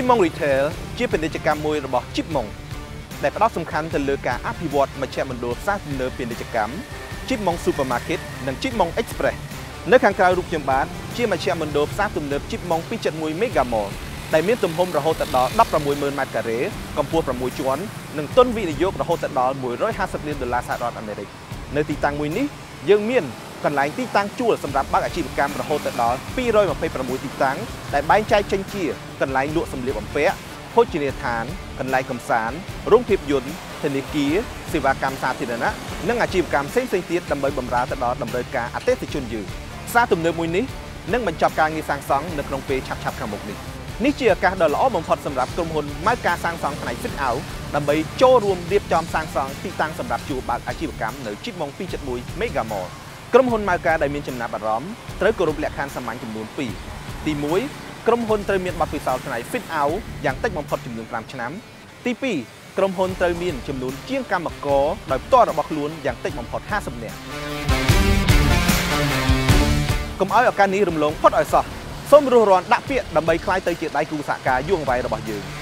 Chipmunk Retail ជាពាណិជ្ជកម្មមួយរបស់ Chipmunk ដែលផ្ដោតសំខាន់ទៅលើការអភិវឌ្ឍមជ្ឈមណ្ឌលផ្សារទំនើបពាណិជ្ជកម្ម Chipmunk Supermarket និង Chipmunk Express នៅខាងក្រៅរូបខ្ញុំបាទជាមជ្ឈមណ្ឌលផ្សារទំនើប Chipmunk 271 Mega Mall ដែលមានទំហំរហូតដល់ 16,000 ម៉ែត្រការ៉េ កម្ពស់ 6 ជាន់ និងទុនវិនិយោគរហូតដល់ $150 លានសហរដ្ឋអាមេរិក នៅទីតាំងមួយនេះយើងមានកន្លែងទីតាំងជួលសម្រាប់បើកអាជីវកម្មរហូតដល់ 226 ទីតាំងដែលបែងចែកចេញជាកន្លែងលក់សម្លៀកបំពាក់ ភោជនីយដ្ឋានកន្លែងកម្សាន្តរោងភាពយន្តធនាគារសេវាកម្មសាធារណៈនិងអាជីវកម្មផ្សេងៗទៀតដើម្បីបម្រើទៅដល់តម្រូវការអតិថិជនយើងផ្សារទំនើបមួយនេះនឹងបញ្ចប់ការងារសាងសង់នៅក្នុងពេលឆាប់ៗខាងមុខនេះជាឱកាសដ៏ល្អបំផុតសម្រាប់ក្រុមហ៊ុនម៉ៅការសាងសង់ផ្នែក Fit Out ដើម្បីចូលរួមរៀបចំសាងសង់ទីតាំងសម្រាប់ជួលបើកអាជីវកម្មនៅ Chipmunk 271 Mega Mall ក្រុមហ៊ុនម៉ៅការដែលមានចំណាប់អារម្មណ៍ត្រូវគោរពលក្ខខណ្ឌសាមញ្ញចំនួន 2 ទី 1 ក្រុមហ៊ុនត្រូវមានបទពិសោធន៍ផ្នែក Fit Out យ៉ាងតិចបំផុតចំនួន 5 ឆ្នាំ ទី 2 ក្រុមហ៊ុនត្រូវមានចំនួនជាងកម្មករដោយផ្ទាល់របស់ខ្លួនយ៉ាងតិចបំផុត 50 នាក់កុំឲ្យឱកាសនេះរំលងផុតឲ្យសោះសូមរស់រានដាក់ពាក្យដើម្បីក្លាយទៅជាដៃគូសហការយូរអង្វែងរបស់យើង